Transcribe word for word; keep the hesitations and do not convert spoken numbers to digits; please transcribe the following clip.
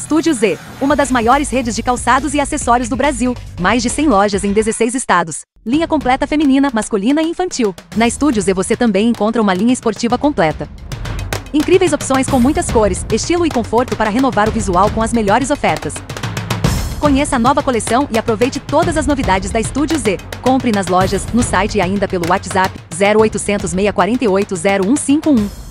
Estúdio Z, uma das maiores redes de calçados e acessórios do Brasil. Mais de cem lojas em dezesseis estados. Linha completa feminina, masculina e infantil. Na Estúdio Z você também encontra uma linha esportiva completa. Incríveis opções com muitas cores, estilo e conforto para renovar o visual com as melhores ofertas. Conheça a nova coleção e aproveite todas as novidades da Estúdio Z. Compre nas lojas, no site e ainda pelo WhatsApp zero oitocentos, seiscentos e quarenta e oito, zero um cinco um.